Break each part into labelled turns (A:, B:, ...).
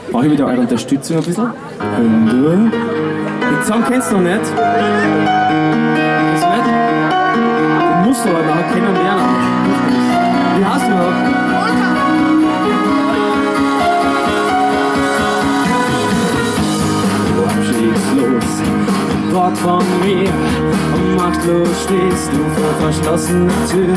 A: Brauche ich wieder eure Unterstützung ein bisschen? Und du? Den Song kennst du noch nicht? Kennst du nicht? Den musst du aber nachher kennenlernen. Wie heißt du überhaupt? Du abschiedslos, Wort von mir und machtlos stehst du vor verschlossener Tür.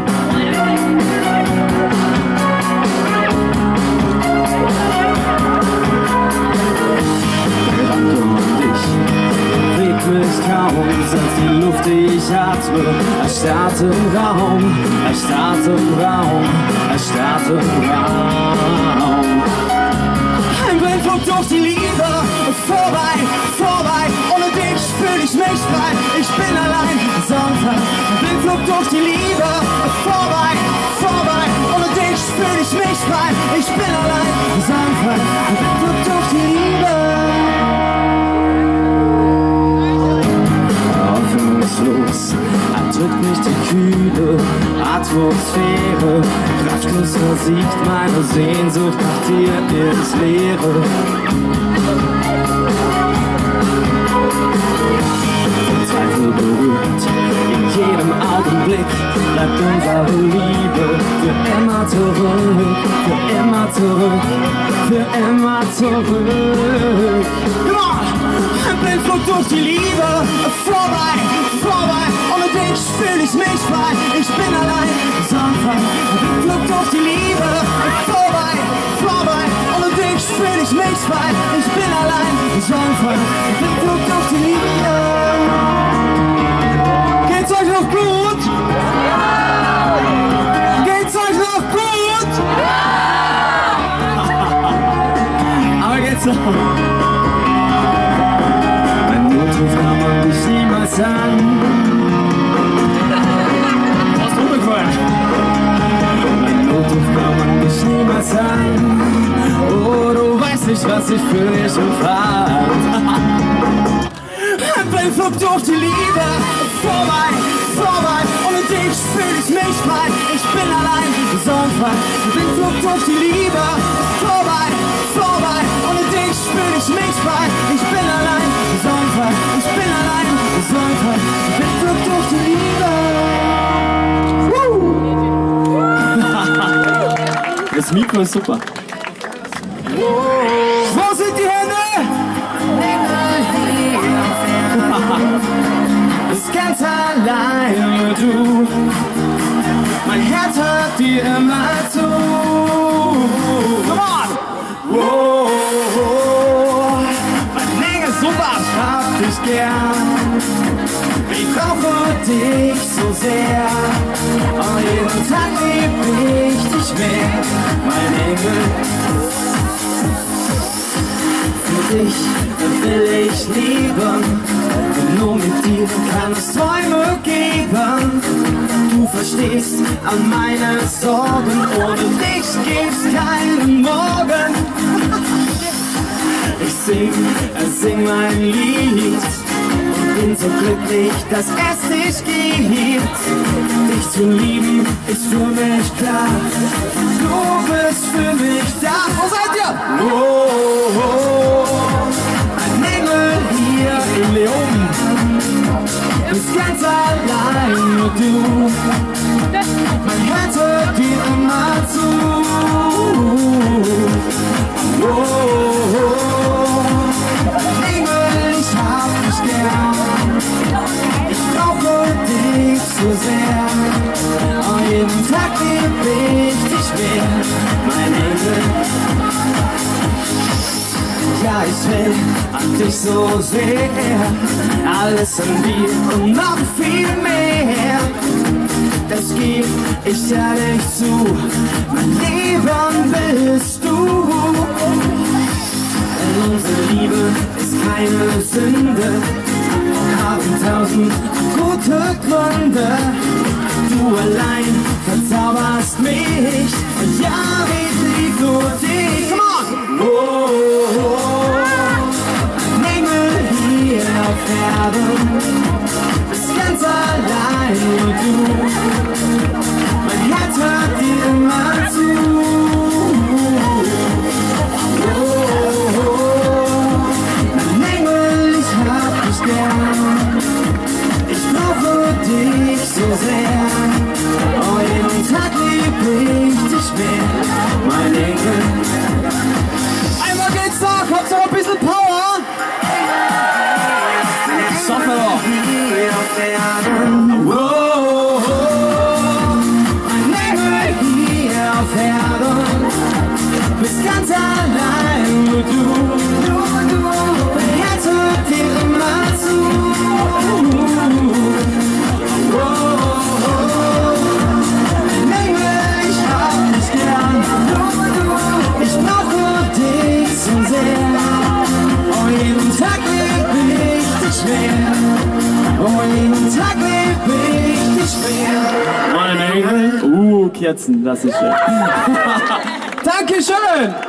A: Mich kaum, als die Luft, die ich atme, erstarrt im Raum, erstarrt im Raum, erstarrt im Raum. Ein Blindflug durch die Liebe, vorbei, vorbei, ohne dich fühl ich mich frei, ich bin allein, Sonntag. Ein Blindflug durch die Liebe, vorbei, vorbei, ohne dich fühl ich mich frei, ich bin allein, Sonntag. Ein Blindflug durch die Liebe. Los, erdrückt mich die kühle Atmosphäre, kraftlos versiegt meine Sehnsucht nach dir ins Leere. Von Zweifel berührt, in jedem Augenblick bleibt unsere Liebe für immer zurück, für immer zurück, für immer zurück. Ein Blindflug durch die Liebe, vorbei, vorbei, ohne dich fühl ich mich frei, ich bin allein, Sonntag. Ein Blindflug durch die Liebe, vorbei, vorbei, ohne dich fühl ich mich frei, ich bin allein, Sonntag. Ein Blindflug durch die Liebe. Geht's euch noch gut? Geht's euch noch gut? Aber geht's noch? Kann man dich niemals an. Hast du umgefallen? Mein Notruf kann man dich niemals an. Oh, du weißt nicht, was ich für dich empfand. Ein Blindflug durch die Liebe, vorbei, vorbei, ohne dich fühl ich mich frei, ich bin allein, Sonntag. Ein Blindflug durch die Liebe, vorbei, vorbei, ohne dich fühl ich mich frei, ich bin allein, Sonntag. Ich bin allein, Sonntag. Ein Blindflug durch die Liebe. Das Mikro ist super. Wo sind die Hände? Bist ganz allein, nur du. Mein Herz hört dir immer zu. Come on! Wow, mein Engel, super! Ich hab dich gern. Ich brauche dich so sehr. Und jeden Tag lieb ich dich mehr, mein Engel. Für dich will ich lieben. Nur mit dir kann es Träume geben. Du verstehst an meine Sorgen. Ohne dich gibt's keinen Morgen. Ich sing mein Lied und bin so glücklich, dass es dich gibt. Dich zu lieben ist für mich klar. Du bist für mich da. Wo seid ihr? Oh, oh, oh. Ein Engel hier in Leoben. Bist ganz allein, nur du. Mein Herz hört dir immer zu. Oh, oh, oh. Ich brauche dich so sehr. Und jeden Tag lieb ich dich mehr, mein Engel. Ja, ich will an dich so sehr. Alles an dir und noch viel mehr. Das geb ich ehrlich zu. Mein Leben bist du. Denn unsere Liebe ist keine Sünde. Haben 1000 gute Gründe. Du allein verzauberst mich. Ja, ich lieb nur dich. Come on! Oh, oh, oh. Ein Engel hier auf Erden. Bist ganz allein nur du. Mein Herz hört dir immer zu. ganz allein, nur du, jetzt hört dir immer zu. Engel, ich hab dich gern, ich brauche dich so sehr. Oh, jeden Tag lieb ich dich mehr, oh, jeden Tag lieb ich dich mehr. Mein Engel. Kerzen, das ist schön. Dankeschön!